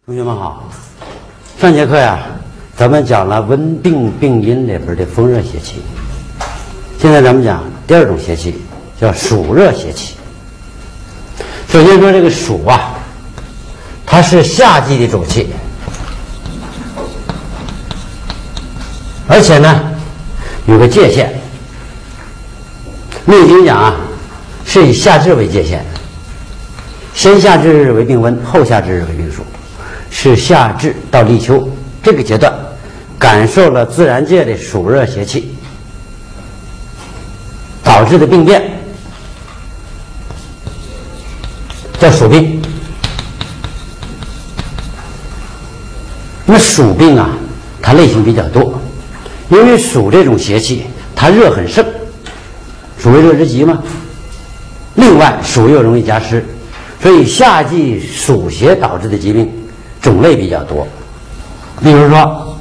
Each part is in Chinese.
同学们好，上节课呀，咱们讲了温病病因里边的风热邪气，现在咱们讲第二种邪气，叫暑热邪气。首先说这个暑啊，它是夏季的主气，而且呢有个界限。《内经》讲啊，是以夏至为界限，先夏至日为病温，后夏至日为病暑。是夏至到立秋这个阶段，感受了自然界的暑热邪气导致的病变，叫暑病。那么暑病啊，它类型比较多，因为暑这种邪气，它热很盛，暑为热之极嘛。另外，暑又容易加湿，所以夏季暑邪导致的疾病种类比较多。比如说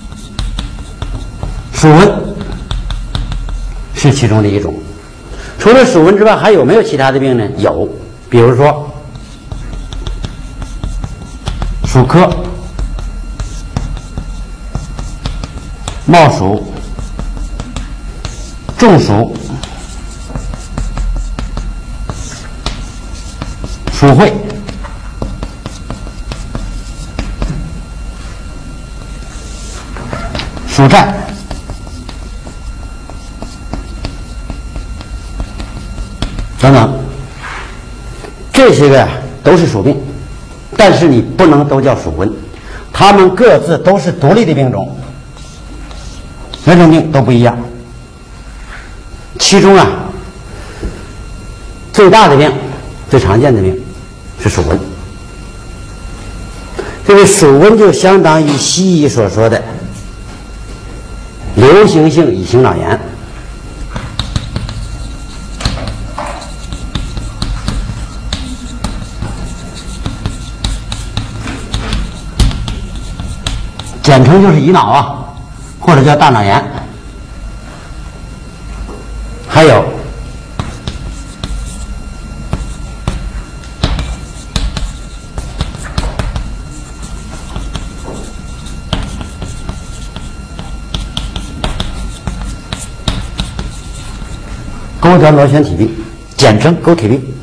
暑温是其中的一种。除了暑温之外，还有没有其他的病呢？有，比如说暑咳、冒暑、中暑、暑会、暑战等等，这些个呀都是暑病，但是你不能都叫暑温，它们各自都是独立的病种，每种病都不一样。其中啊，最大的病、最常见的病是暑温。这个暑温就相当于西医所说的流行性乙型脑炎。简称就是乙脑啊，或者叫大脑炎。还有钩端螺旋体病，简称钩体病。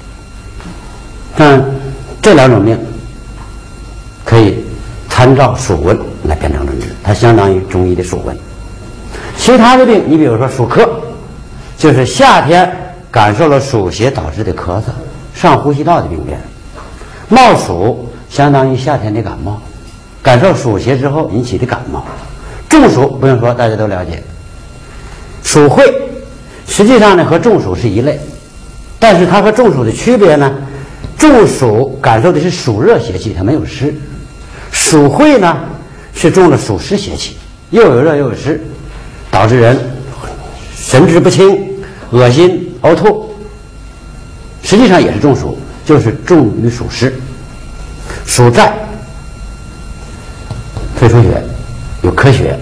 这两种病可以参照暑温来辨证论治，它相当于中医的暑温。其他的病，你比如说暑咳，就是夏天感受了暑邪导致的咳嗽、上呼吸道的病变。冒暑相当于夏天的感冒，感受暑邪之后引起的感冒。中暑不用说，大家都了解。暑会实际上呢和中暑是一类，但是它和中暑的区别呢，中暑感受的是暑热邪气，它没有湿。暑会呢是中了暑湿邪气，又有热又有湿，导致人神志不清、恶心、呕吐，实际上也是中暑，就是重于暑湿。暑战会出血，有咳血、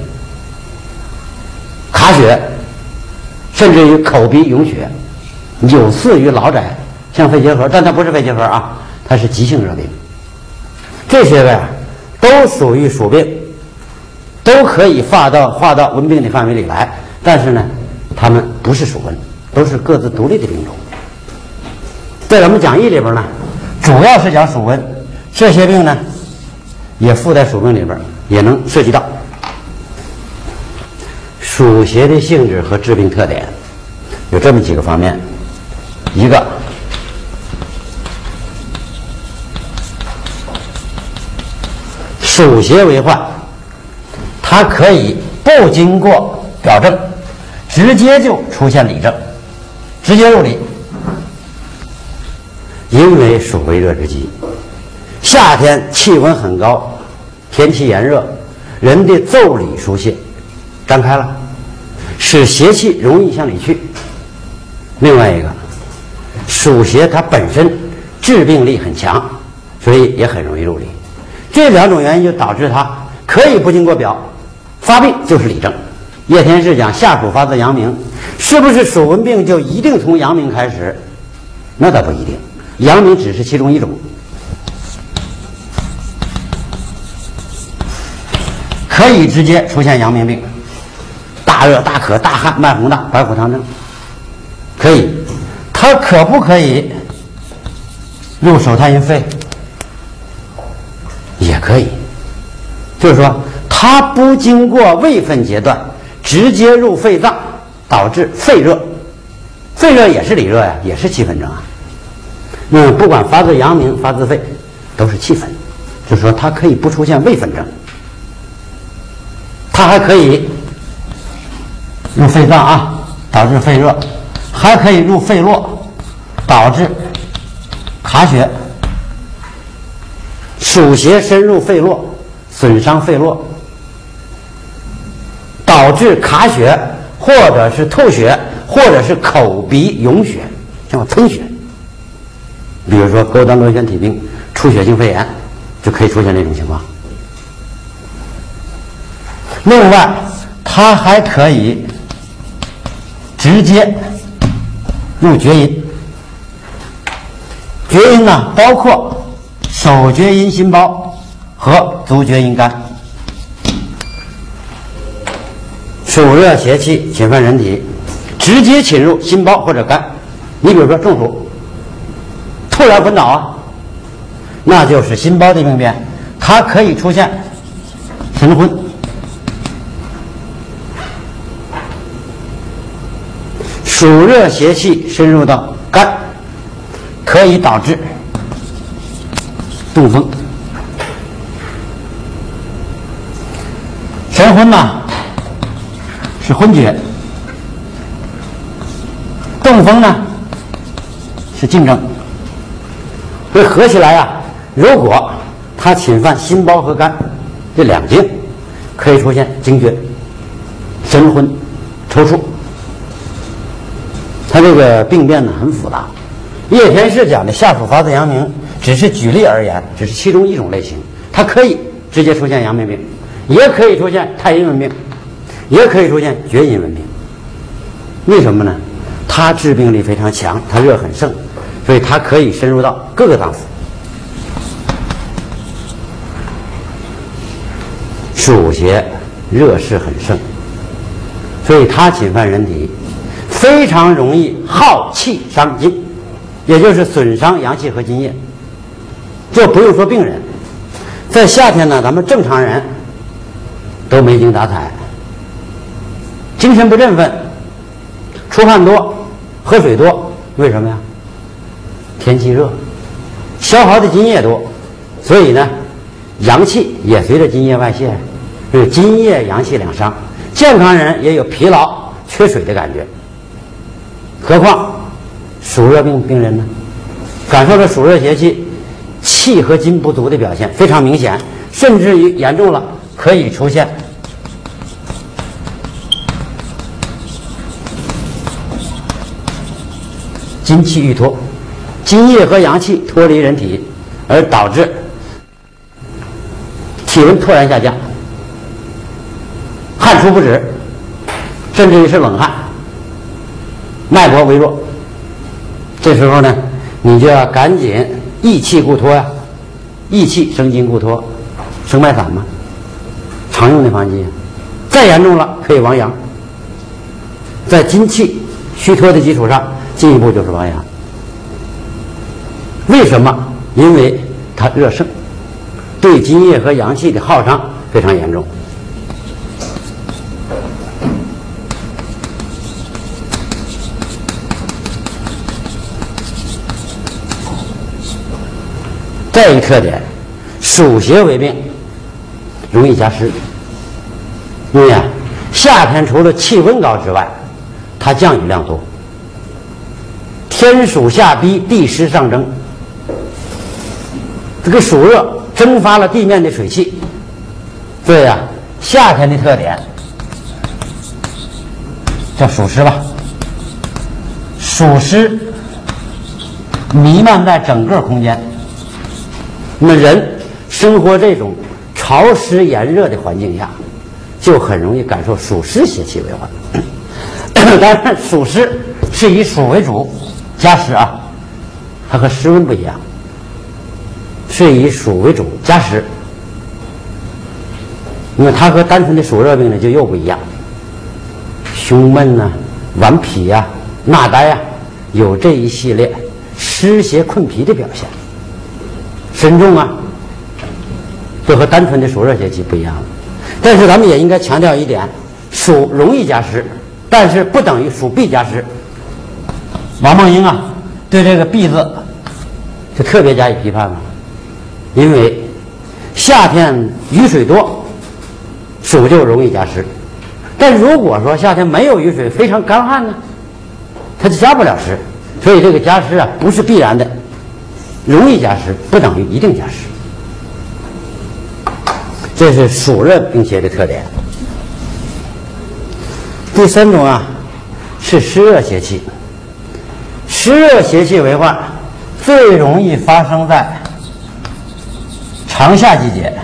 卡血，甚至于口鼻涌血，有似于老窄，像肺结核，但它不是肺结核啊，它是急性热病。这些个呀都属于暑病，都可以划到温病的范围里来，但是呢它们不是暑温，都是各自独立的病种。在咱们讲义里边呢，主要是讲暑温，这些病呢也附在暑病里边，也能涉及到。暑邪的性质和致病特点有这么几个方面。一个，暑邪为患，它可以不经过表证，直接就出现里症，直接入里。因为暑为热之极，夏天气温很高，天气炎热，人的腠理疏泄张开了，使邪气容易向里去。另外一个，暑邪它本身致病力很强，所以也很容易入里。这两种原因就导致它可以不经过表，发病就是里症。叶天士讲夏暑发自阳明，是不是暑温病就一定从阳明开始？那倒不一定，阳明只是其中一种。 可以直接出现阳明病，大热、大渴、大汗、脉洪大、白虎汤症，可以。它可不可以入手太阴肺？也可以。就是说，它不经过位分阶段，直接入肺脏，导致肺热。肺热也是里热呀，也是气愤症啊。不管发自阳明、发自肺，都是气愤。就是说，它可以不出现位分症，它还可以入肺脏啊，导致肺热，还可以入肺络，导致卡血。暑邪深入肺络，损伤肺络，导致卡血，或者是吐血，或者是口鼻涌血，像喷血。比如说钩端螺旋体病、出血性肺炎，就可以出现这种情况。另外，它还可以直接入厥阴。厥阴呢，包括手厥阴心包和足厥阴肝。暑热邪气侵犯人体，直接侵入心包或者肝。你比如说中暑，突然昏倒啊，那就是心包的病变，它可以出现神昏。暑热邪气深入到肝，可以导致中风。神昏呢是昏厥，中风呢是惊症。所以合起来啊，如果它侵犯心包和肝这两经，可以出现惊厥、神昏、抽搐。它这个病变呢很复杂。叶天士讲的下属发自阳明，只是举例而言，只是其中一种类型。它可以直接出现阳明病，也可以出现太阴文病，也可以出现厥阴文病。为什么呢？它致病力非常强，它热很盛，所以它可以深入到各个脏腑。暑邪热势很盛，所以它侵犯人体，非常容易耗气伤津，也就是损伤阳气和津液。这不用说病人，在夏天呢，咱们正常人都没精打采，精神不振奋，出汗多，喝水多，为什么呀？天气热，消耗的津液多，所以呢，阳气也随着津液外泄，就是津液阳气两伤。健康人也有疲劳、缺水的感觉，何况暑热病人呢？感受到暑热邪气，气和津不足的表现非常明显，甚至于严重了，可以出现津气郁脱，津液和阳气脱离人体，而导致体温突然下降，汗出不止，甚至于是冷汗，脉搏微弱。这时候呢，你就要赶紧益气固脱呀，益气生津固脱，生脉散嘛，常用的方剂。再严重了，可以亡阳。在津气虚脱的基础上，进一步就是亡阳。为什么？因为它热盛，对津液和阳气的耗伤非常严重。再一个特点，暑邪为病，容易加湿。因为啊，夏天除了气温高之外，它降雨量多，天暑下逼，地湿上蒸，这个暑热蒸发了地面的水汽。所以啊，夏天的特点叫暑湿吧，暑湿弥漫在整个空间。那么人生活这种潮湿炎热的环境下，就很容易感受暑湿邪气为患。当然，暑湿是以暑为主，加湿啊，它和湿温不一样，是以暑为主加湿。 因为它和单纯的暑热病呢就又不一样，胸闷呐、顽皮呀、纳呆呀，有这一系列湿邪困脾的表现。身重啊，就和单纯的暑热邪气不一样了。但是咱们也应该强调一点，暑容易加湿，但是不等于暑必加湿。王梦英啊，对这个必字就特别加以批判了，因为夏天雨水多，暑就容易加湿。但如果说夏天没有雨水，非常干旱呢，它就加不了湿。所以这个加湿啊，不是必然的，容易加湿不等于一定加湿。这是暑热病邪的特点。第三种啊，是湿热邪气。湿热邪气为患，最容易发生在长夏季节，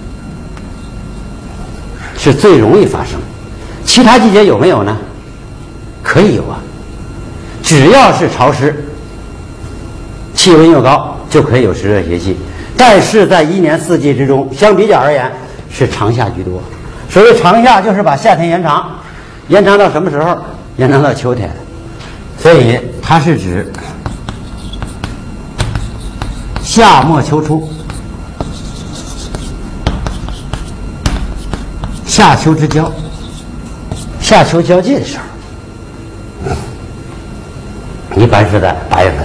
是最容易发生。其他季节有没有呢？可以有啊，只要是潮湿，气温又高，就可以有湿热邪气。但是在一年四季之中，相比较而言，是长夏居多。所谓长夏，就是把夏天延长，延长到什么时候？延长到秋天。所以它是指夏末秋初、夏秋之交、夏秋交界的时候，一般是在8月份。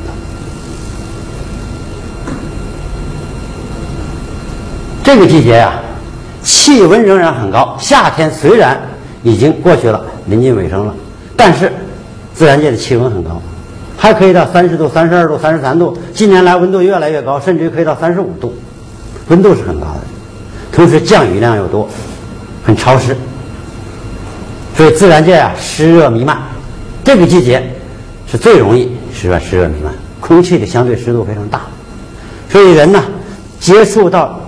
这个季节啊，气温仍然很高。夏天虽然已经过去了，临近尾声了，但是自然界的气温很高，还可以到30度、32度、33度。近年来温度越来越高，甚至于可以到35度，温度是很高的。同时降雨量又多，很潮湿，所以自然界啊湿热弥漫。这个季节是最容易湿热弥漫，空气的相对湿度非常大，所以人呢接触到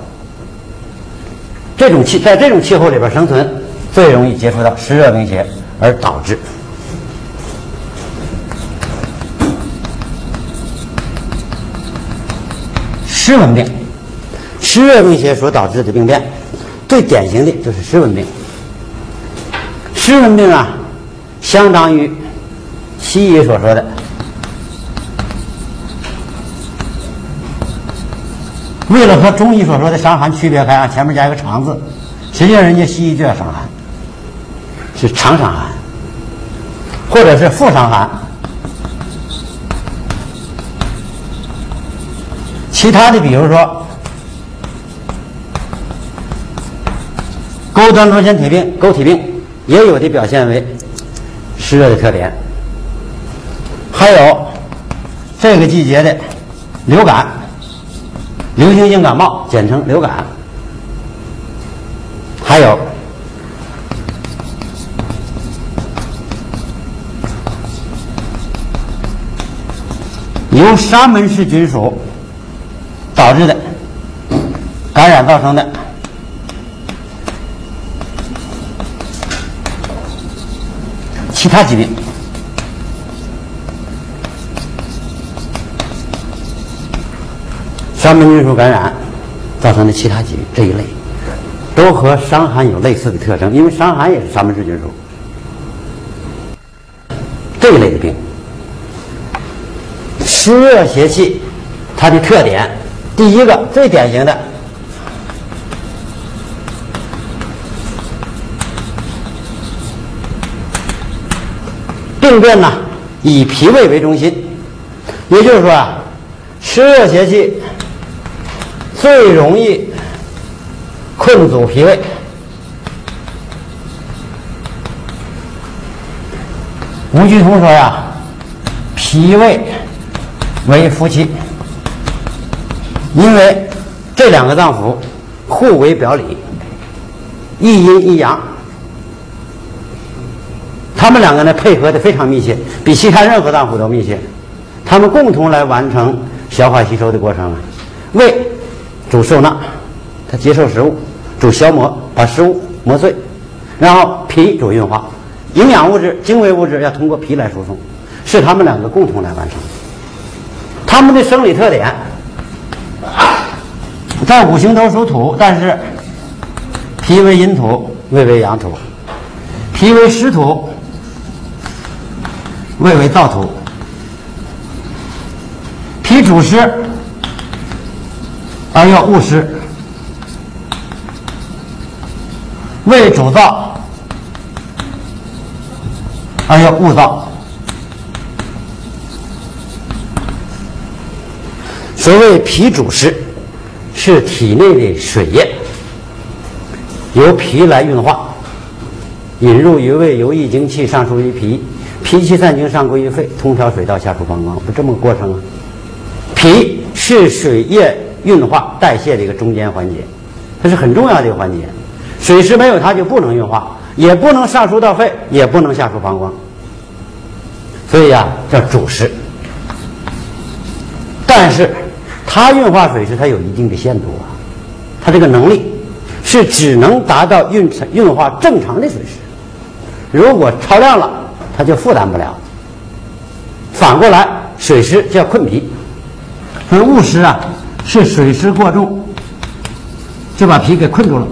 在这种气候里边生存，最容易接触到湿热病邪，而导致湿温病。湿热病邪所导致的病变，最典型的就是湿温病。湿温病啊，相当于西医所说的为了和中医所说的伤寒区别开啊，前面加一个长字，实际上人家西医就叫伤寒，是长伤寒，或者是副伤寒。其他的比如说钩端螺旋体病、钩体病，也有的表现为湿热的特点。还有这个季节的流感、流行性感冒，简称流感。还有由沙门氏菌属导致的感染造成的其他疾病。沙门菌属感染造成的其他疾病这一类，都和伤寒有类似的特征，因为伤寒也是沙门氏菌属。这一类的病，湿热邪气，它的特点，第一个最典型的，病变呢以脾胃为中心，也就是说啊，湿热邪气最容易困阻脾胃。吴鞠通说呀，脾胃为夫妻，因为这两个脏腑互为表里，一阴一阳，他们两个呢配合的非常密切，比其他任何脏腑都密切。他们共同来完成消化吸收的过程啊。胃主受纳，它接受食物，主消磨，把食物磨碎，然后脾主运化，营养物质、精微物质要通过脾来输送，是他们两个共同来完成。他们的生理特点，在五行都属土，但是脾为阴土，胃为阳土；脾为湿土，胃为燥土；脾主湿而又恶湿，胃主燥而又恶燥。所谓脾主湿，是体内的水液由脾来运化，引入于胃，由易精气上输于脾，脾气散精上归于肺，通调水道下出膀胱，不这么个过程啊？脾是水液运化代谢的一个中间环节，它是很重要的一个环节。水湿没有它就不能运化，也不能上输到肺，也不能下出膀胱，所以啊叫主湿。但是它运化水湿它有一定的限度啊，它这个能力是只能达到运化正常的水湿，如果超量了它就负担不了。反过来水湿叫困脾，而恶湿啊是水湿过重就把脾给困住了。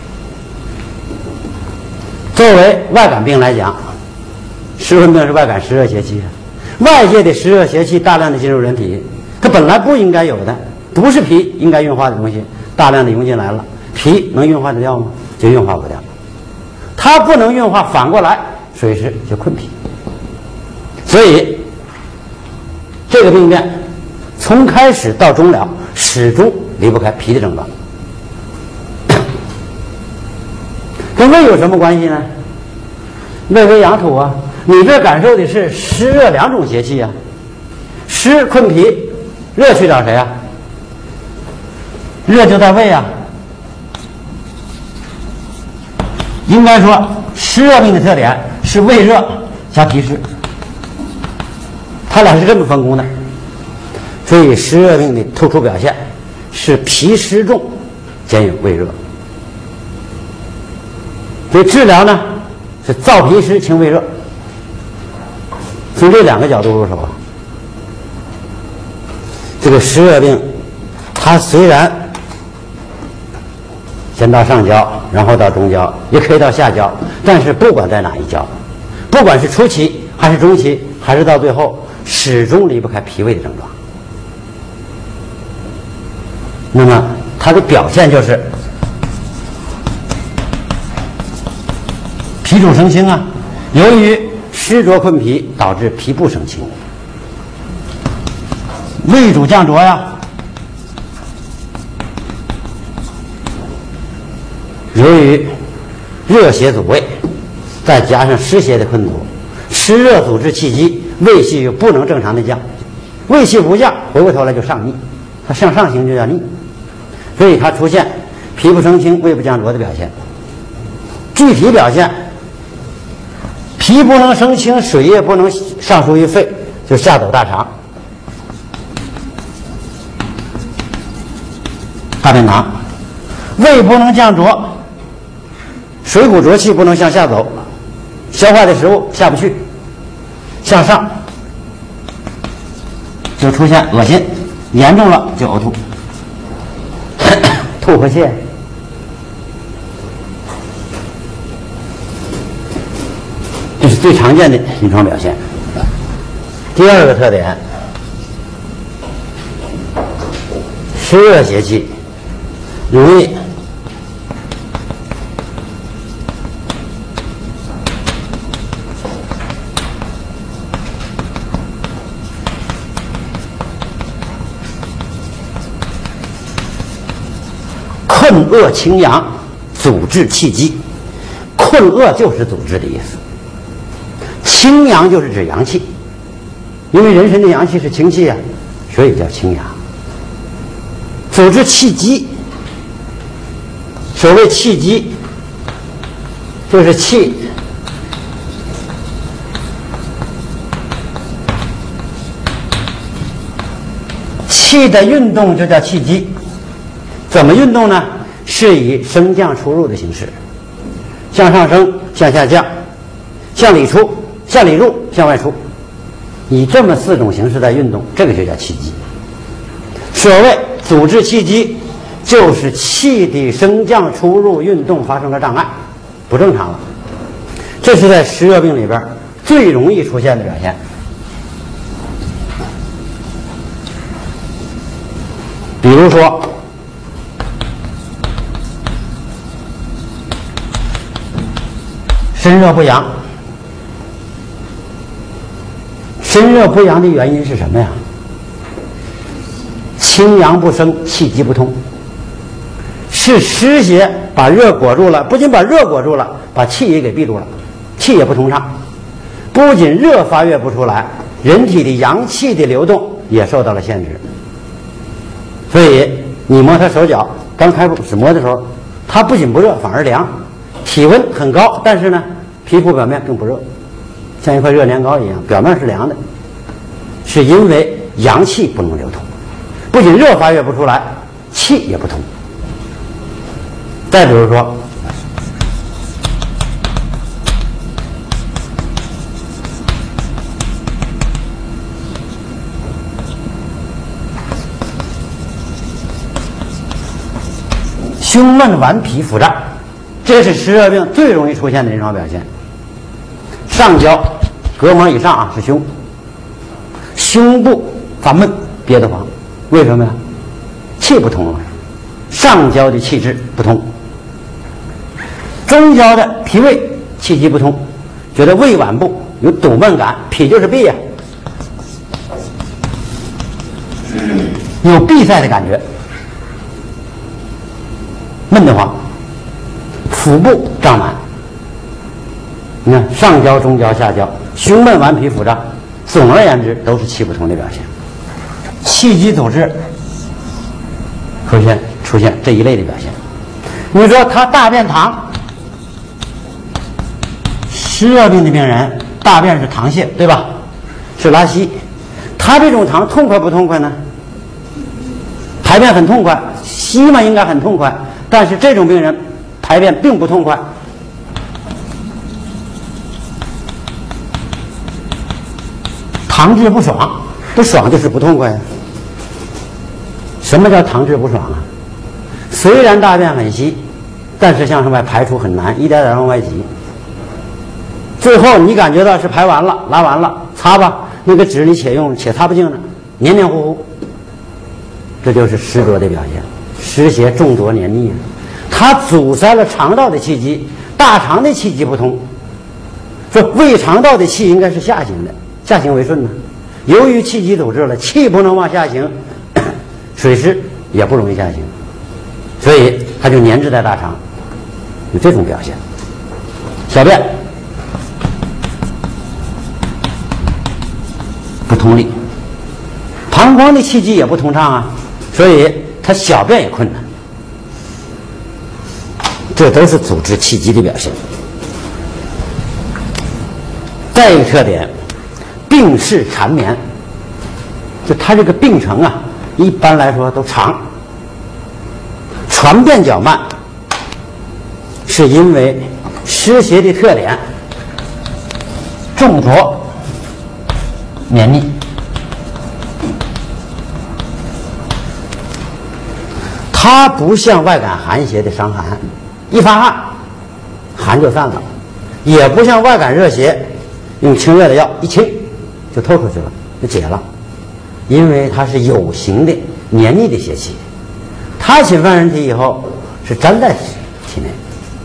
作为外感病来讲，湿温病是外感湿热邪气，外界的湿热邪气大量的进入人体，它本来不应该有的，不是脾应该运化的东西，大量的涌进来了，脾能运化得掉吗？就运化不掉。它不能运化，反过来水湿就困脾。所以这个病变从开始到终了始终离不开脾的症状。跟胃有什么关系呢？胃为阳土啊，你这感受的是湿热两种邪气啊。湿困脾，热去找谁啊？热就在胃啊。应该说湿热病的特点是胃热加脾湿，它俩是这么分工的。所以湿热病的突出表现是脾湿重兼有胃热。所以治疗呢是燥脾湿清胃热，从这两个角度入手啊。这个湿热病它虽然先到上焦，然后到中焦，也可以到下焦，但是不管在哪一焦，不管是初期还是中期还是到最后，始终离不开脾胃的症状。那么它的表现就是脾主生清啊，由于湿浊困脾导致脾不生清。胃主降浊呀，由于热邪阻胃，再加上湿邪的困阻，湿热阻滞气机，胃气又不能正常的降，胃气不降，回过头来就上逆，它向上行就叫逆，所以它出现脾不生清、胃不降浊的表现。具体表现，脾不能生清，水液不能上输于肺，就下走大肠、大便囊；胃不能降浊，水谷浊气不能向下走，消化的食物下不去，向上就出现恶心，严重了就呕吐、吐和泻。这是最常见的临床表现。第二个特点，湿热邪气容易困遏清阳，阻滞气机。困遏就是阻滞的意思，清阳就是指阳气，因为人参的阳气是清气啊，所以叫清阳。阻滞气机，所谓气机，就是气的运动就叫气机。怎么运动呢？是以升降出入的形式，向上升，向下降，向里出，向里入，向外出，以这么4种形式在运动，这个就叫气机。所谓阻滞气机， 就是气的升降、出入、运动发生了障碍，不正常了。这是在湿热病里边最容易出现的表现。比如说，身热不阳。身热不阳的原因是什么呀？清阳不升，气机不通，是湿邪把热裹住了，不仅把热裹住了，把气也给闭住了，气也不通畅。不仅热发越不出来，人体的阳气的流动也受到了限制。所以你摸他手脚，刚开始摸的时候，他不仅不热，反而凉，体温很高，但是呢，皮肤表面并不热，像一块热年糕一样，表面是凉的，是因为阳气不能流通，不仅热发越不出来，气也不通。再比如说，胸闷顽皮腹胀，这是湿热病最容易出现的临床表现。上焦膈膜以上啊是胸，胸部发闷憋得慌，为什么呀？气不通了，上焦的气滞不通，中焦的脾胃气机不通，觉得胃脘部有堵闷感，脾就是闭呀，有闭塞的感觉，闷得慌，腹部胀满。你看上焦、中焦、下焦，胸闷顽皮腹胀，总而言之都是气不通的表现。气机阻滞出现这一类的表现。你说他大便溏，湿热病的病人大便是溏泻，对吧？是拉稀。他这种溏痛快不痛快呢？排便很痛快，稀嘛应该很痛快，但是这种病人排便并不痛快。溏滞不爽，不爽就是不痛快呀。什么叫溏滞不爽啊？虽然大便很稀，但是向外排出很难，一点点往外挤。最后你感觉到是排完了、拉完了，擦吧，那个纸你且用且擦不净呢，黏黏糊糊。这就是湿浊的表现，湿邪重浊黏腻啊，它阻塞了肠道的气机，大肠的气机不通。说胃肠道的气应该是下行的，下行为顺呢，由于气机阻滞了，气不能往下行，水湿也不容易下行，所以它就粘滞在大肠，有这种表现。小便不通利，膀胱的气机也不通畅啊，所以它小便也困难，这都是阻滞气机的表现。再一个特点，病势缠绵，就它这个病程啊，一般来说都长，传变较慢，是因为湿邪的特点重浊黏腻。它不像外感寒邪的伤寒，一发汗寒就散了，也不像外感热邪用清热的药一清就透出去了，就解了。因为它是有形的黏腻的邪气，它侵犯人体以后是粘在体内，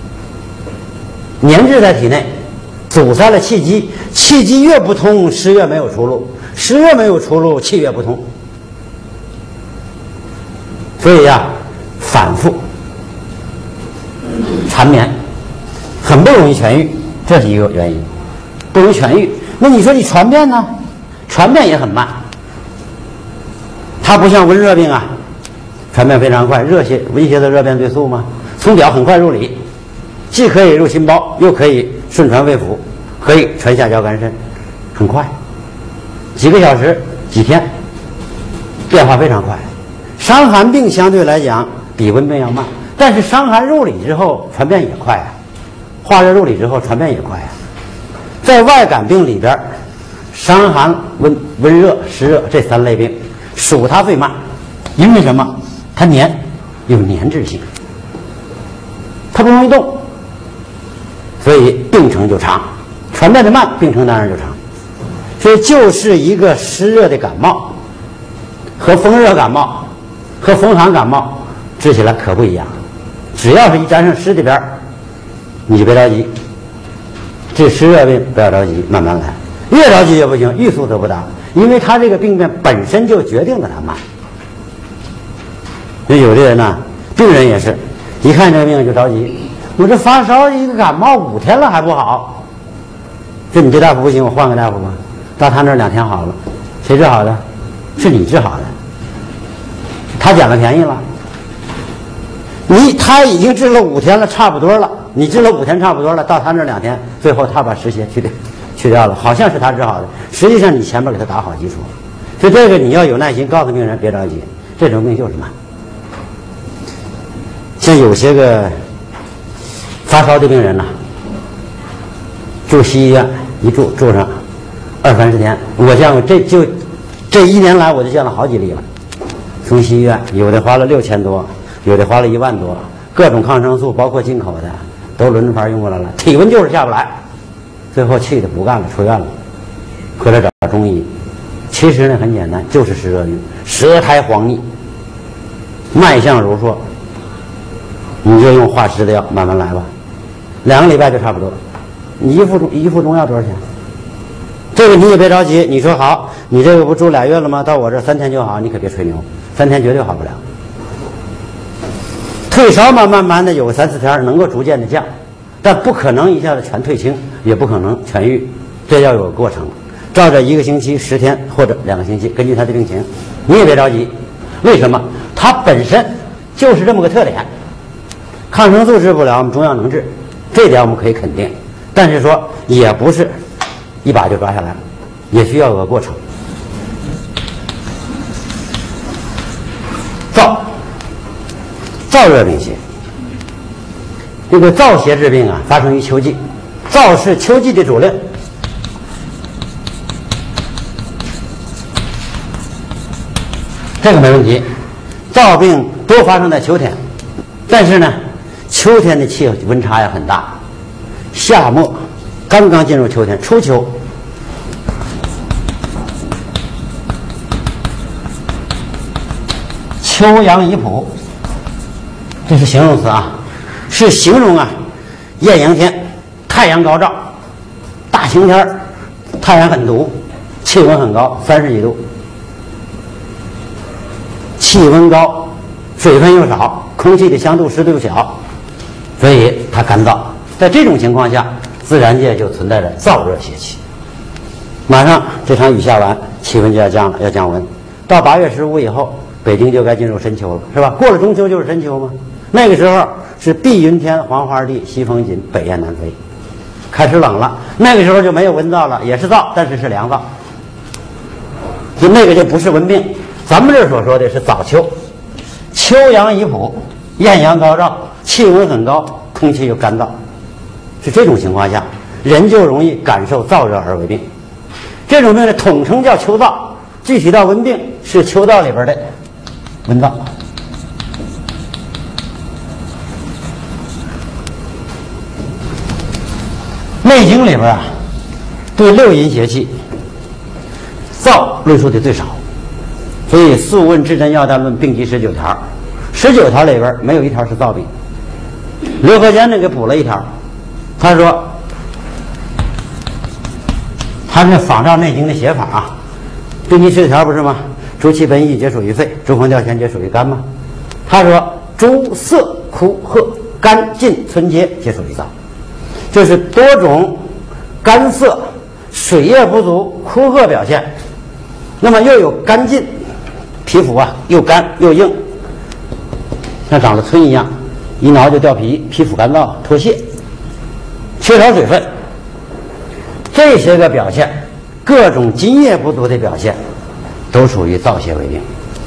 粘滞在体内，阻塞了气机，气机越不通，湿越没有出路，湿越没有出路，气越不通。所以呀，反复缠绵，很不容易痊愈，这是一个原因。不容易痊愈，那你说你传变呢？传变也很慢，它不像温热病啊，传变非常快。温邪的热变最速嘛，从表很快入里，既可以入心包，又可以顺传胃腑，可以传下焦肝肾，很快，几个小时、几天，变化非常快。伤寒病相对来讲比温病要慢，但是伤寒入里之后传变也快啊，化热入里之后传变也快啊。在外感病里边，伤寒、温热、湿热这三类病属它最慢，因为什么？它黏， 有粘滞性，它不容易动，所以病程就长，传代的慢，病程当然就长。所以就是一个湿热的感冒和风热感冒和风寒感冒治起来可不一样。只要是一沾上湿的边儿，你就别着急。这湿热病不要着急，慢慢来，越着急也不行，欲速则不达，因为他这个病变本身就决定了他慢。所以有的人呢，病人也是一看这个病就着急，我这发烧一个感冒5天了还不好，这你这大夫不行，我换个大夫吧。到他那儿2天好了，谁治好的？是你治好的，他捡了便宜了。他已经治了5天了，差不多了。你治了5天差不多了，到他那儿2天，最后他把湿邪去掉了，好像是他治好的，实际上你前面给他打好基础了。所以这个你要有耐心，告诉病人别着急，这种病就是慢。像有些个发烧的病人呢，住西医院一住上20-30天，我见过这1年来我就见了好几例了。从西医院有的花了6000多，有的花了1万多，各种抗生素包括进口的都轮着牌用过来了，体温就是下不来，最后气的不干了，出院了，回来找中医。其实呢很简单，就是湿热病，舌苔黄腻，脉象如说，你就用化湿的药慢慢来吧，2个礼拜就差不多。你一副中药多少钱？这个你也别着急，你说好，你这个不住2月了吗？到我这3天就好，你可别吹牛，3天绝对好不了。退烧嘛，慢慢的有个3-4天能够逐渐的降，但不可能一下子全退清，也不可能痊愈，这要有个过程。照着1个星期、10天或者2个星期，根据他的病情，你也别着急。为什么？它本身就是这么个特点。抗生素治不了，我们中药能治，这点我们可以肯定。但是说也不是一把就抓下来，也需要有个过程。燥热病邪，这个燥邪治病啊，发生于秋季，燥是秋季的主令。这个没问题，燥病多发生在秋天，但是呢，秋天的气温差也很大。夏末刚刚进入秋天，初秋，秋阳已普，这是形容词啊，是形容啊，艳阳天，太阳高照，大晴天，太阳很毒，气温很高，30几度，气温高，水分又少，空气的香度湿度又小，所以它干燥。在这种情况下，自然界就存在着燥热邪气。马上这场雨下完，气温就要降了，要降温。到8月15以后，北京就该进入深秋了，是吧？过了中秋就是深秋嘛。那个时候是碧云天，黄花地，西风紧，北雁南飞，开始冷了。那个时候就没有温燥了，也是燥，但是是凉燥。就那个就不是温病。咱们这所说的是早秋，秋阳已普，艳阳高照，气温很高，空气又干燥。是这种情况下，人就容易感受燥热而为病。这种病呢，统称叫秋燥，具体到温病是秋燥里边的温燥。内经里边啊，对6淫邪气燥论述的最少，所以《素问·治真要单论》病机19条，19条里边没有1条是燥病。刘和坚呢给补了1条。他说，他是仿照《内经》的写法啊，病机19条不是吗？诸气本意皆属于肺，诸风调弦皆属于肝吗？他说，诸涩、枯、壑、干、尽、存结皆属于燥，就是多种干涩、水液不足、枯壑表现。那么又有干尽，皮肤啊又干又硬，像长了皴一样，一挠就掉皮，皮肤干燥脱屑。缺少水分，这些个表现，各种津液不足的表现，都属于燥邪为病。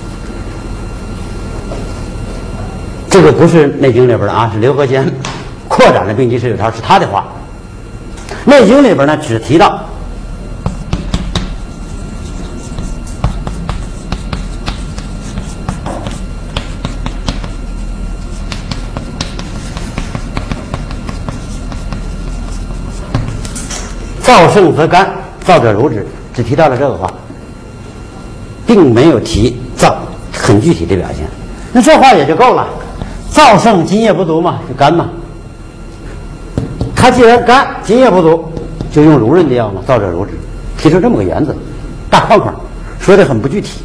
这个不是《内经》里边的啊，是刘和坚扩展了病机19条，是他的话。《内经》里边呢，只提到燥盛则干，燥者如之，只提到了这个话，并没有提燥很具体的表现。那这话也就够了，燥盛津液不足嘛，就干嘛。他既然干，津液不足，就用濡润的药嘛，燥者如之，提出这么个原则，大框框，说的很不具体。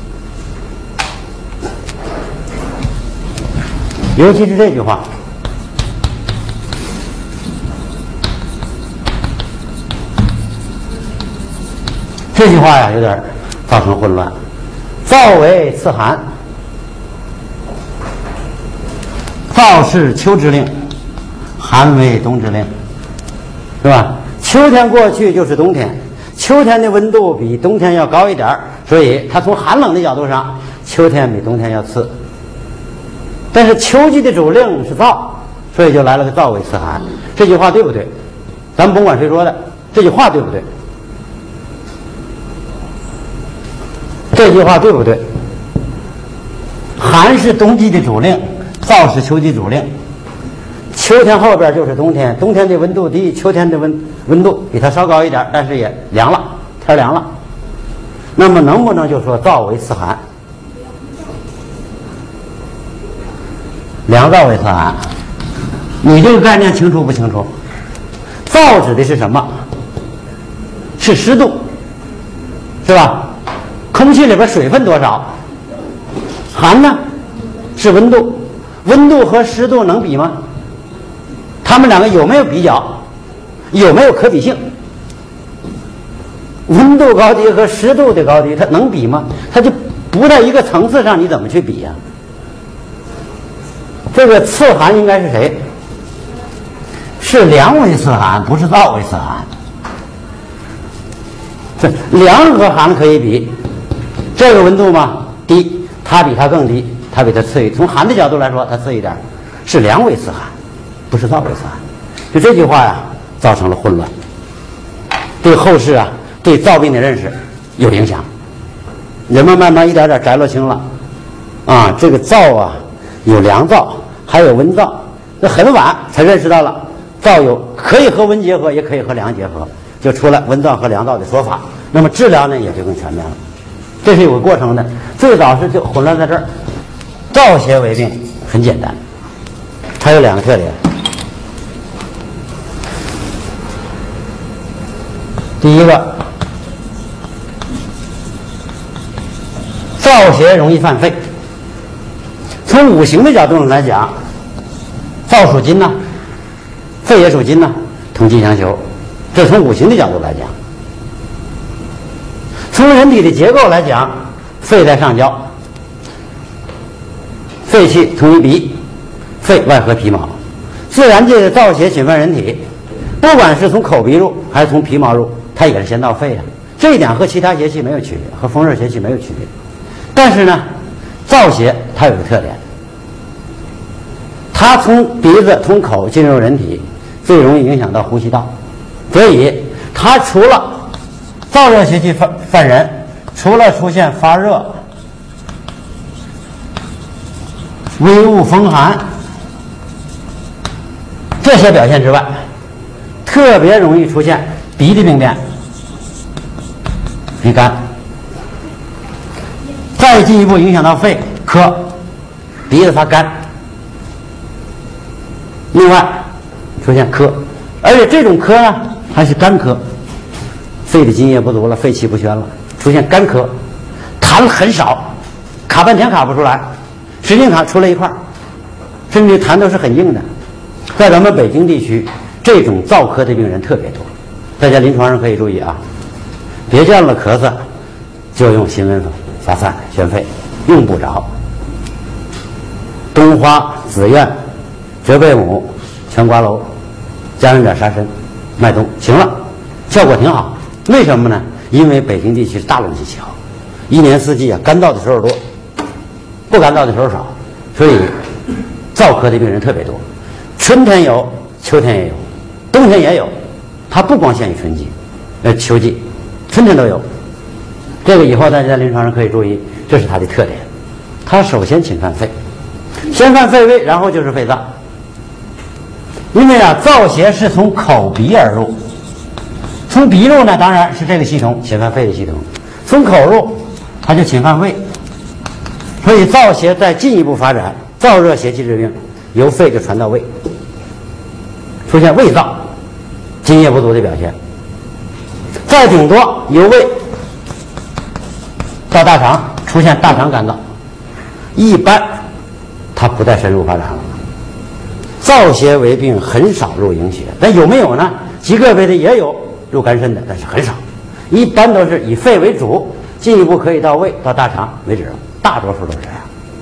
尤其是这句话，这句话呀，有点造成混乱。燥为次寒，燥是秋之令，寒为冬之令，是吧？秋天过去就是冬天，秋天的温度比冬天要高一点，所以它从寒冷的角度上，秋天比冬天要次。但是秋季的主令是燥，所以就来了个燥为次寒。这句话对不对？咱们甭管谁说的，这句话对不对？这句话对不对？寒是冬季的主令，燥是秋季主令。秋天后边就是冬天，冬天的温度低，秋天的温度比它稍高一点，但是也凉了，天凉了。那么能不能就说燥为次寒？凉燥为次寒，你这个概念清楚不清楚？燥指的是什么？是湿度，是吧？空气里边水分多少？寒呢？是温度，温度和湿度能比吗？它们两个有没有比较？有没有可比性？温度高低和湿度的高低，它能比吗？它就不在一个层次上，你怎么去比呀？这个次寒应该是谁？是凉为次寒，不是燥为次寒。这凉和寒可以比，这个温度嘛低，它比它更低，它比它次一。从寒的角度来说，它次一点，是凉为次寒，不是燥为次寒。就这句话呀，造成了混乱，对后世啊，对燥病的认识有影响。人们慢慢一点点摘落清了，啊，这个燥啊，有凉燥，还有温燥。那很晚才认识到了，燥有可以和温结合，也可以和凉结合，就出了温燥和凉燥的说法。那么治疗呢，也就更全面了。这是有个过程的，最早是就混乱在这儿。燥邪为病很简单，它有两个特点。第一个，燥邪容易犯肺。从五行的角度上来讲，燥属金呐，肺也属金呐，同气相求。这从五行的角度来讲。从人体的结构来讲，肺在上焦，肺气通于鼻，肺外合皮毛。自然界的燥邪侵犯人体，不管是从口鼻入还是从皮毛入，它也是先到肺啊。这一点和其他邪气没有区别，和风热邪气没有区别。但是呢，燥邪它有个特点，它从鼻子通口进入人体，最容易影响到呼吸道，所以它除了燥热邪气犯人，除了出现发热、微恶风寒这些表现之外，特别容易出现鼻的病变，鼻干，再进一步影响到肺，咳，鼻子发干，另外出现咳，而且这种咳呢还是干咳，肺的津液不足了，肺气不宣了，出现干咳，痰很少，卡半天卡不出来，使劲卡出来一块，甚至痰都是很硬的。在咱们北京地区，这种燥咳的病人特别多，大家临床上可以注意啊，别见了咳嗽就用辛温发散宣肺，用不着。冬花、紫苑、折贝母、全瓜蒌，加上点沙参、麦冬，行了，效果挺好。为什么呢？因为北京地区是大冷气气候，一年四季啊，干燥的时候多，不干燥的时候少，所以燥咳的病人特别多。春天有，秋天也有，冬天也有，它不光限于春季，秋季，春天都有。这个以后大家在临床上可以注意，这是它的特点。它首先侵犯肺，先犯肺胃，然后就是肺脏。因为啊，燥邪是从口鼻而入， 从鼻入呢，当然是这个系统侵犯肺的系统；从口入，它就侵犯胃。所以燥邪再进一步发展，燥热邪气之病由肺就传到胃，出现胃燥、津液不足的表现。再顶多由胃到大肠，出现大肠干燥，一般它不再深入发展了。燥邪为病很少入营血，但有没有呢？极个别的也有入肝肾的，但是很少，一般都是以肺为主，进一步可以到胃到大肠为止了，大多数都是这样。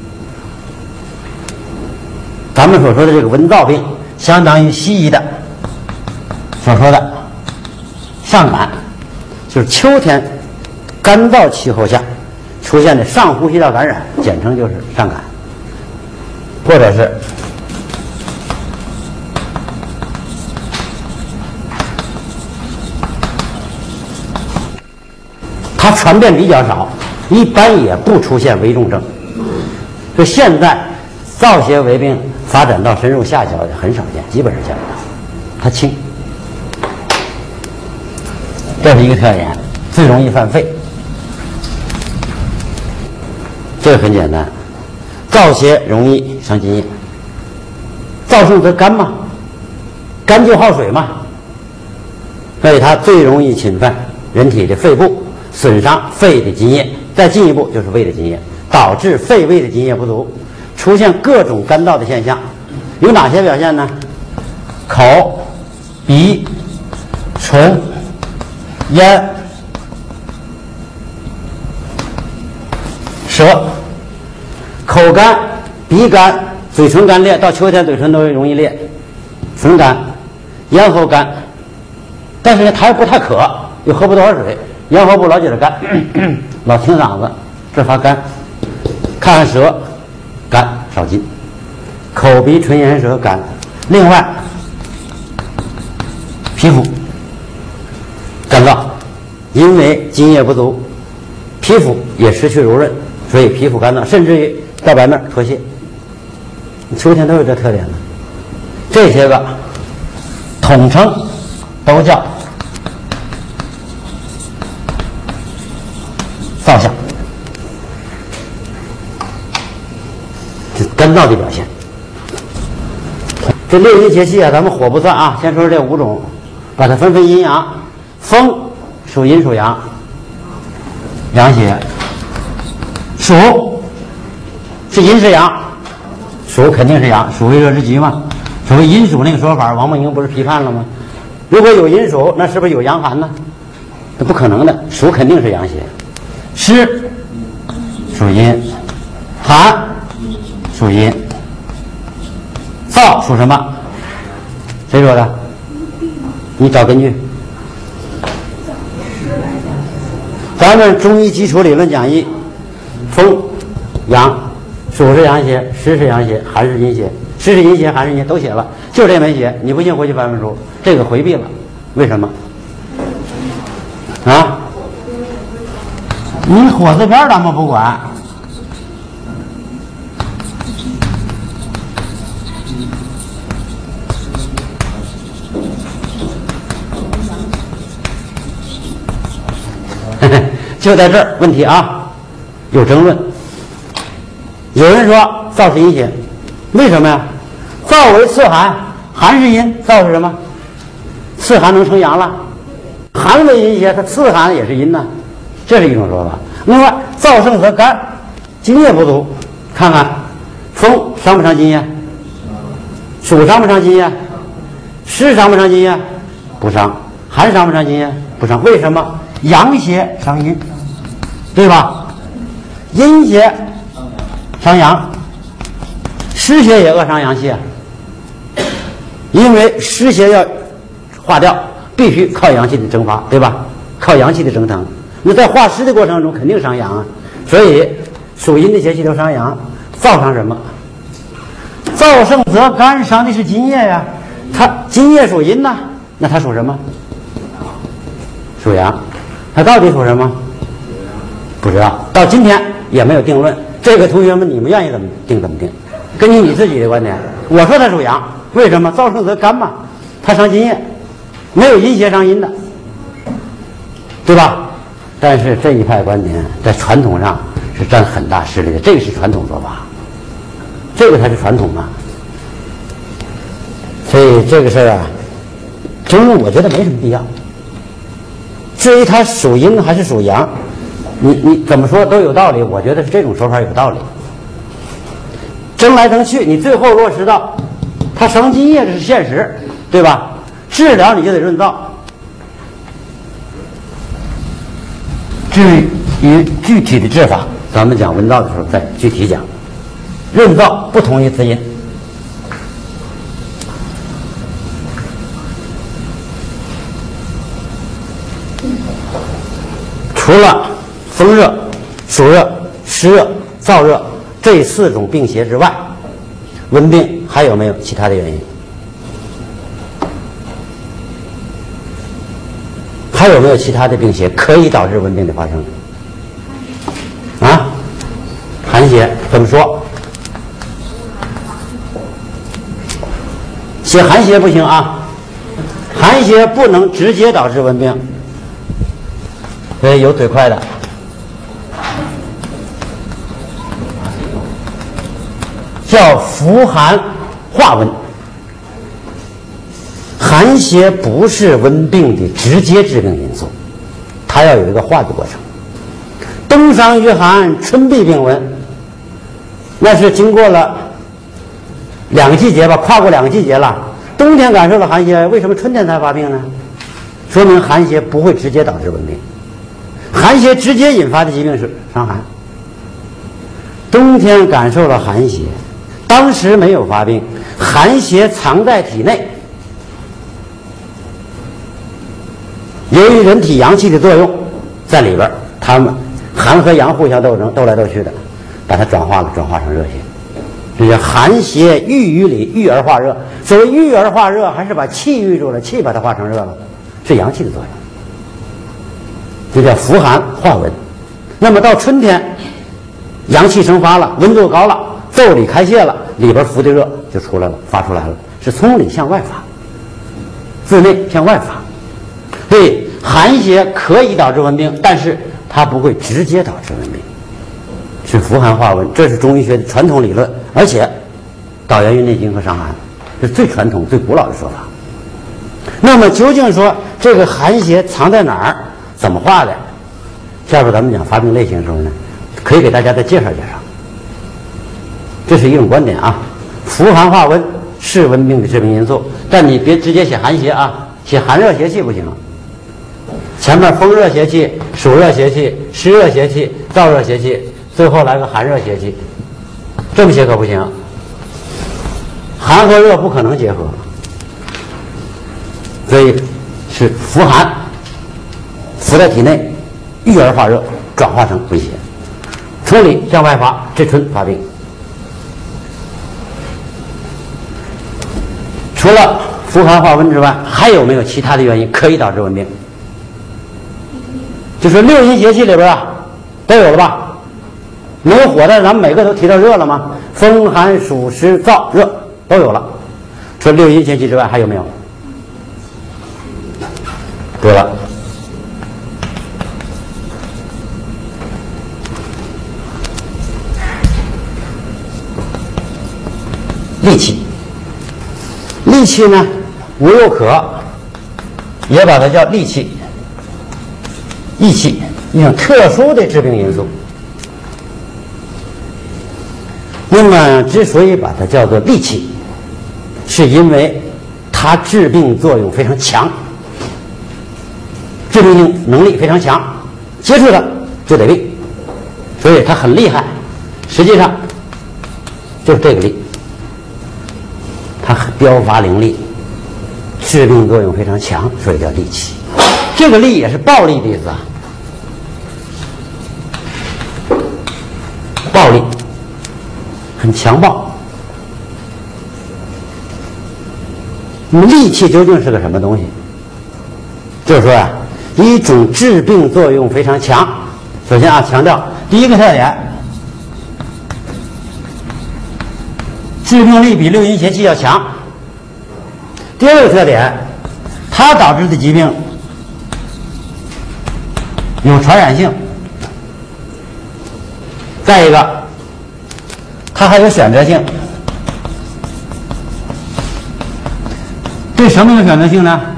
咱们所说的这个温燥病，相当于西医的所说的上感，就是秋天干燥气候下出现的上呼吸道感染，简称就是上感，或者是它传变比较少，一般也不出现危重症。就现在燥邪为病发展到深入下焦的很少见，基本上见不到，它轻。这是一个特点，最容易犯肺。这个很简单，燥邪容易伤津液，燥盛则干嘛，干就耗水嘛，所以它最容易侵犯人体的肺部，损伤肺的津液，再进一步就是胃的津液，导致肺胃的津液不足，出现各种干燥的现象。有哪些表现呢？口、鼻、唇、咽、舌。口干、鼻干、嘴唇干裂，到秋天嘴唇都容易裂，唇干、咽喉干，但是呢，它又不太渴，又喝不多少水，咽喉部老觉得干，老清嗓子，这发干。看看舌，干少津，口鼻唇咽舌干。另外，皮肤干燥，因为津液不足，皮肤也失去柔韧，所以皮肤干燥，甚至于到白面脱屑。秋天都有这特点了。这些个统称都叫燥象，这干燥的表现。这六淫邪气啊，咱们火不算啊，先说说这5种，把它分阴阳。风属阴属阳，阳邪；暑是阴是阳，暑肯定是阳，暑为热之极嘛。所谓阴暑那个说法，王梦莹不是批判了吗？如果有阴暑，那是不是有阳寒呢？那不可能的，暑肯定是阳邪。湿属阴，寒属阴，燥属什么？谁说的？你找根据。咱们中医基础理论讲义，风阳，暑是阳邪，湿是阳邪，寒是阴邪，湿是阴邪，寒是阴邪都写了，就这没写。你不信回去翻翻书，这个回避了，为什么？啊？你火字边咱们不管。就在这儿问题啊，有争论。有人说燥是阴邪，为什么呀？燥为次寒，寒是阴，燥是什么？次寒能成阳了，寒为阴邪，它次寒也是阴呢，这是一种说法。另外，燥盛则干，津液不足，看看风伤不伤津液？暑伤不伤津液？湿伤不伤津液？不伤。寒伤不伤津液？不伤。为什么？阳邪伤阴，对吧？阴邪伤阳，湿邪也恶伤阳气啊。因为湿邪要化掉，必须靠阳气的蒸发，对吧？靠阳气的蒸腾。那在化湿的过程中，肯定伤阳啊。所以属阴的邪气都伤阳，燥伤什么？燥盛则干，伤的是津液呀。它津液属阴呐，那它属什么？属阳。它到底属什么？不知道，到今天也没有定论。这个同学们，你们愿意怎么定怎么定，根据你自己的观点。我说它属阳，为什么？燥盛则干嘛，它伤津液，没有阴邪伤阴的。 对吧？但是这一派观点在传统上是占很大势力的，这个是传统做法，这个才是传统嘛。所以这个事儿啊，争论我觉得没什么必要。至于它属阴还是属阳，你怎么说都有道理，我觉得是这种说法有道理。争来争去，你最后落实到它生津液，这是现实，对吧？治疗你就得润燥。至于具体的治法，咱们讲温燥的时候再具体讲。润燥不同于滋阴。除了风热、暑热、湿热、燥热这4种病邪之外，温病还有没有其他的原因？还有没有其他的病邪可以导致温病的发生？啊，寒邪怎么说？写寒邪不行啊，寒邪不能直接导致温病。所以有嘴快的，叫伏寒化温。寒邪不是温病的直接致病因素，它要有一个化的过程。冬伤于寒，春必病温，那是经过了2个季节吧，跨过2个季节了。冬天感受了寒邪，为什么春天才发病呢？说明寒邪不会直接导致温病。寒邪直接引发的疾病是伤寒。冬天感受了寒邪，当时没有发病，寒邪藏在体内，由于人体阳气的作用在里边，它们寒和阳互相斗争，斗来斗去的，把它转化成热邪。这叫寒邪郁于里，郁而化热。所谓郁而化热，还是把气郁住了，气把它化成热了，是阳气的作用。这叫伏寒化温。那么到春天，阳气生发了，温度高了，腠理开泄了，里边伏的热就出来了，发出来了，是从里向外发，自内向外发。所以寒邪可以导致温病，但是它不会直接导致温病，是伏寒化温，这是中医学的传统理论，而且导源于《内经》和《伤寒》，是最传统、最古老的说法。那么究竟说这个寒邪藏在哪儿？怎么化的？下边咱们讲发病类型的时候呢，可以给大家再介绍介绍。这是一种观点啊，伏寒化温是温病的致病因素，但你别直接写寒邪啊，写寒热邪气不行。前面风热邪气、暑热邪气、湿热邪气、燥热邪气，最后来个寒热邪气，这么写可不行。寒和热不可能结合，所以是伏寒。伏在体内，郁而化热，转化成温邪，从里向外发，至春发病。除了伏寒化温之外，还有没有其他的原因可以导致温病？就是6淫邪气里边啊，都有了吧？没有火，但是咱们每个都提到热了吗？风寒暑湿燥热都有了。除了6淫邪气之外，还有没有？对了。戾气，戾气呢，无又可，也把它叫戾气、益气，一种特殊的致病因素。那么，之所以把它叫做戾气，是因为它治病作用非常强，致病性能力非常强，接触它就得病，所以它很厉害。实际上就是这个戾。它标法凌厉，致病作用非常强，所以叫戾气。这个戾也是暴力的意思啊，暴力，很强暴。那么戾气究竟是个什么东西？就是说啊，一种致病作用非常强。首先啊，强调第一个特点。致病力比6淫邪气要强。第二个特点，它导致的疾病有传染性，再一个，它还有选择性。对什么有选择性呢？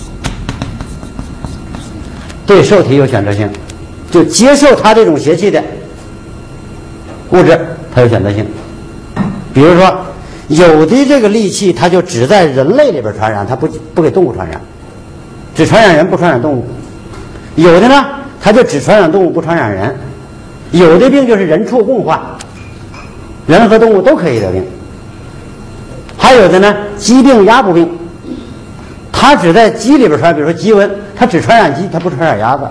对受体有选择性，就接受它这种邪气的物质，它有选择性。比如说，有的这个戾气，它就只在人类里边传染，它不给动物传染，只传染人不传染动物。有的呢，它就只传染动物不传染人。有的病就是人畜共患，人和动物都可以得病。还有的呢，鸡病、鸭不病，它只在鸡里边传，比如说鸡瘟，它只传染鸡，它不传染鸭子。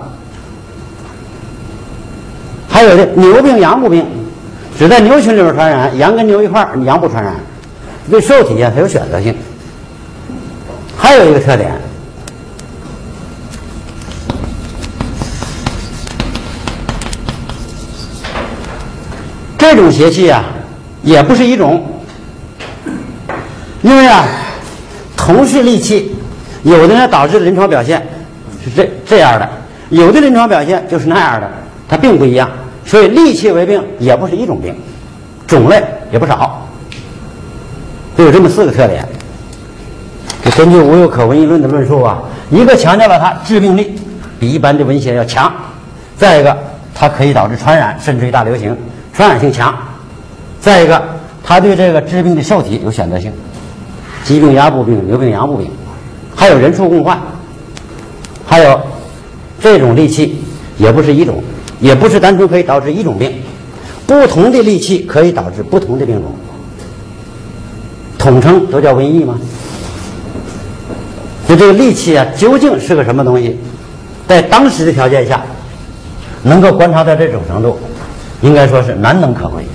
还有的牛病、羊不病，只在牛群里边传染，羊跟牛一块儿，羊不传染。对受体它有选择性。还有一个特点，这种邪气啊，也不是一种，因为啊，同是戾气，有的呢导致临床表现是这样的，有的临床表现就是那样的，它并不一样。所以戾气为病也不是一种病，种类也不少，就有这么4个特点。就根据吴又可瘟疫论的论述啊，一个强调了它致病力比一般的瘟邪要强，再一个它可以导致传染，甚至于大流行，传染性强。再一个，它对这个致病的受体有选择性，鸡病、鸭不病，牛病、羊不病，还有人畜共患。还有这种戾气也不是一种，也不是单纯可以导致一种病，不同的戾气可以导致不同的病种，统称都叫瘟疫吗？就这个戾气啊，究竟是个什么东西？在当时的条件下，能够观察到这种程度，应该说是难能可贵。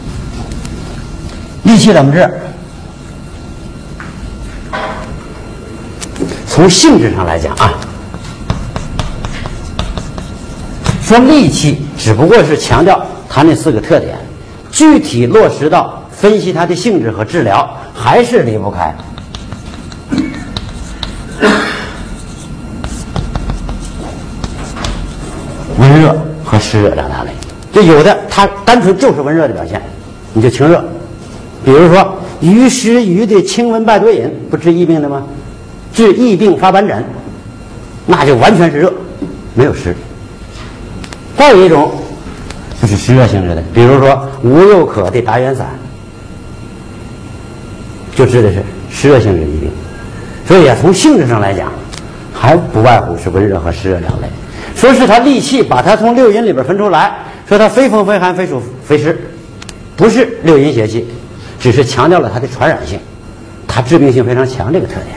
戾气怎么治？从性质上来讲啊，说戾气只不过是强调它那4个特点，具体落实到分析它的性质和治疗，还是离不开温热和湿热2大类。就有的它单纯就是温热的表现，你就清热。比如说鱼湿鱼的清温败多饮，不治疫病的吗？治疫病发斑疹，那就完全是热，没有湿。再有一种就是湿热性质的，比如说吴又可的达元散，就治的是湿热性质疾病。所以啊，从性质上来讲，还不外乎是温热和湿热2类。说是它戾气把它从6淫里边分出来，说它非风非寒非暑非湿，不是6淫邪气，只是强调了它的传染性，它致病性非常强这个特点。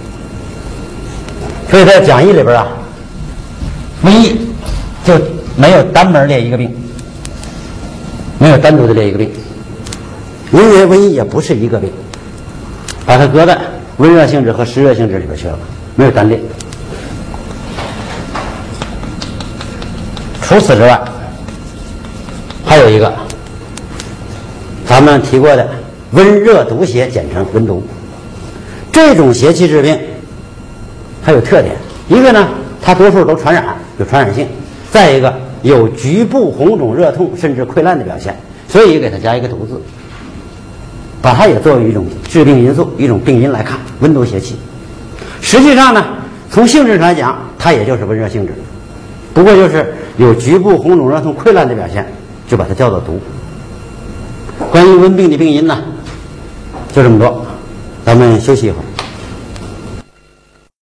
所以在讲义里边啊，瘟疫就没有单门列一个病，没有单独的列一个病，因为瘟疫也不是一个病，把它搁在温热性质和湿热性质里边去了，没有单列。除此之外，还有一个咱们提过的温热毒邪，简称温毒。这种邪气治病它有特点，一个呢，它多数都传染，有传染性；再一个有局部红肿、热痛甚至溃烂的表现，所以给它加一个毒字，把它也作为一种致病因素、一种病因来看，温毒邪气。实际上呢，从性质上来讲，它也就是温热性质，不过就是有局部红肿、热痛、溃烂的表现，就把它叫做毒。关于温病的病因呢，就这么多，咱们休息一会儿。